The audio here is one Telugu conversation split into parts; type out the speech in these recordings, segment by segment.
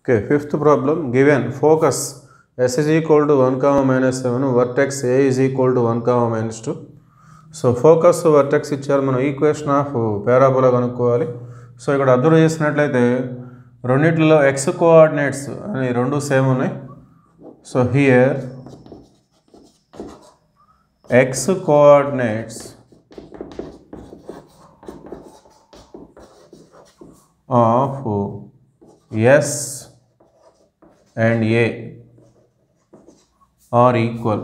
Okay, fifth problem, given focus S is equal to 1 comma minus 7, vertex A is equal to 1 comma minus 2. So focus vertex ఇచ్చారు, మనం ఈక్వేషన్ ఆఫ్ పారాబోలా కనుక్కోవాలి. సో ఇక్కడ అబ్జర్వ్ చేసినట్లయితే రెండిట్లో x కోఆర్డినేట్స్ అని రెండు సేమ్ ఉన్నాయి. So here x coordinates of S and A are equal.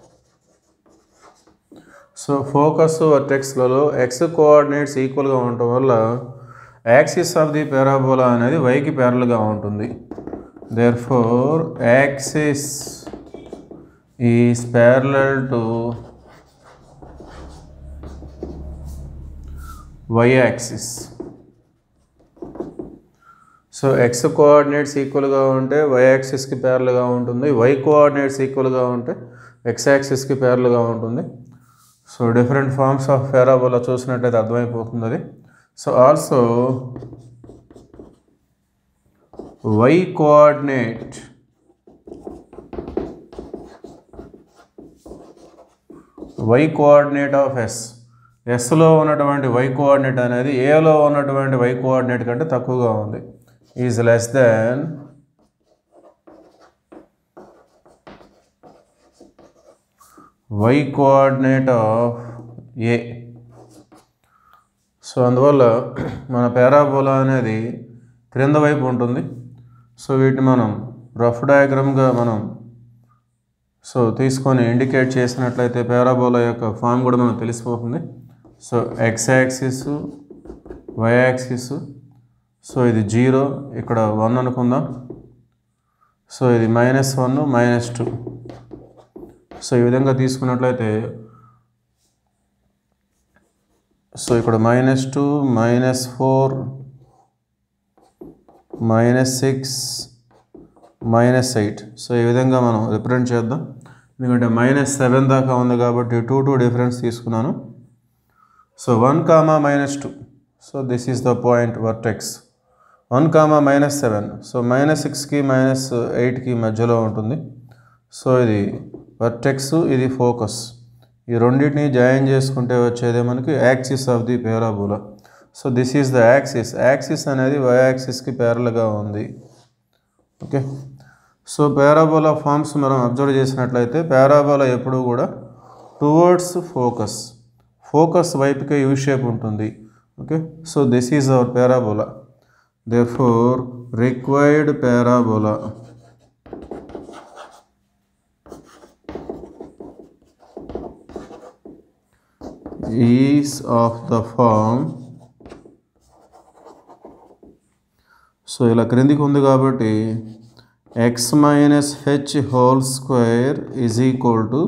So focus వర్టెక్స్లలో x కోఆర్డినేట్స్ ఈక్వల్గా ఉండటం వల్ల యాక్సిస్ ఆఫ్ ది పారాబోలా అనేది yకి ప్యారల్గా ఉంటుంది. Therefore axis is parallel to y axis. So x coordinates ఈక్వల్గా ఉంటే y యాక్సిస్కి ప్యారల్గా ఉంటుంది, y కోఆర్డినేట్స్ ఈక్వల్గా ఉంటే x యాక్సిస్కి ప్యారల్గా ఉంటుంది. So different forms of parabola చూసినట్లయితే అర్థమైపోతుంది అది. So also y coordinate of ఎస్లో ఉన్నటువంటి y కోఆర్డినేట్ అనేది ఏలో ఉన్నటువంటి y కోఆర్డినేట్ కంటే తక్కువగా ఉంది, is less than y coordinate of A. So అందువల్ల మన పారాబోలా అనేది క్రింద వైపు ఉంటుంది. సో వీటిని మనం రఫ్ డయాగ్రామ్గా మనం తీసుకొని ఇండికేట్ చేసినట్లయితే పారాబోలా యొక్క ఫామ్ కూడా మనకు తెలిసిపోతుంది. So x axis, y axis, so ఇది 0, ఇక్కడ 1 అనుకుందాం. సో ఇది -1, -2. సో ఈ విధంగా తీసుకున్నట్లయితే సో ఇక్కడ -2, -4, -6, -8. సో ఈ విధంగా మనం రిప్రజెంట్ చేద్దాం. ఎందుకంటే -7 దాకా ఉంది కాబట్టి 2 డిఫరెన్స్ తీసుకున్నాను. So 1, -2. So this is the point vertex. 1, -7. So -6కి -8కి మధ్యలో ఉంటుంది. సో ఇది వర్టెక్స్, ఇది ఫోకస్. ఈ రెండింటిని జాయిన్ చేసుకుంటే వచ్చేదే మనకి axis of the parabola. So this is the axis. Axis అనేది y యాక్సిస్కి ప్యారల్గా ఉంది. ఓకే, సో పారాబోలా ఫార్మ్స్ మనం అబ్జర్వ్ చేసినట్లయితే పారాబోలా ఎప్పుడూ కూడా టువర్డ్స్ ఫోకస్ వైపుకే యూ షేప్ ఉంటుంది. Okay, so this is our parabola. Therefore required parabola is of the form. So ఇలా క్రిందికి ఉంది కాబట్టి x - h whole square is equal to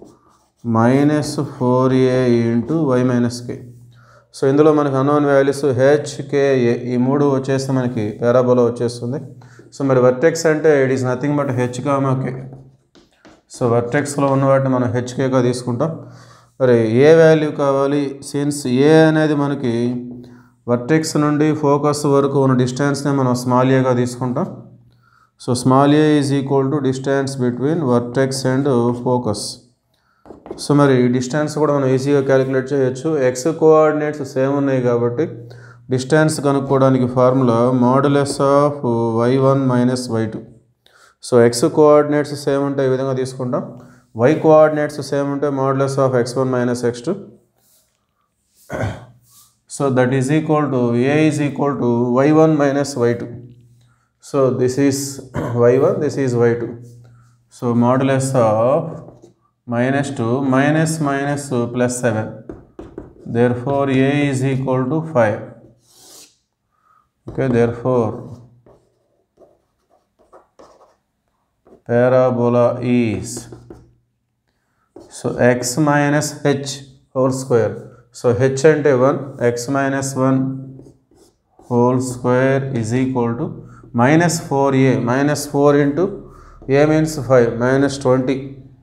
-4a into y - k. So ఇందులో మనకు unknown values h, k, a ఈ మూడు వచ్చేస్తే మనకి పారాబోలా వచ్చేస్తుంది. సో మరి వర్టెక్స్ అంటే it is nothing but h, k. So వర్టెక్స్లో ఉన్న వాటిని మనం hkగా తీసుకుంటాం. మరి ఏ వాల్యూ కావాలి? సిన్స్ ఏ అనేది మనకి వర్టెక్స్ నుండి ఫోకస్ వరకు ఉన్న డిస్టెన్స్ని మనం స్మాల్ ఏగా తీసుకుంటాం. So small a is equal to distance between vertex and focus. So మరి ఈ డిస్టెన్స్ కూడా మనం ఈజీగా క్యాలిక్యులేట్ చేయొచ్చు. x కోఆర్డినేట్స్ సేమ్ ఉన్నాయి కాబట్టి డిస్టెన్స్ కనుక్కోవడానికి formula modulus of y1 - y2. So x coordinates same ఉంటే ఈ విధంగా తీసుకుంటాం, y కోఆర్డినేట్స్ సేమ్ ఉంటే modulus of x1 - x2. So that is equal to a is equal to y1 - y2. So this is y1, this is y2. So modulus of -2 -7. Therefore a is equal to 5. Okay, therefore parabola is x - h whole square. So h ante 1, x - 1 whole square is equal to -4a. -4 into a means 5, -20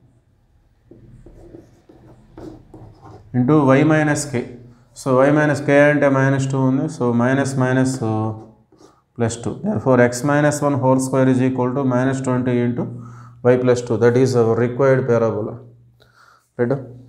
into y - k. So y - k అంటే -2 ఉంది. So minus plus 2. Therefore, x minus 1 whole square is equal to minus 20 into y plus 2. That is our required parabola. Right?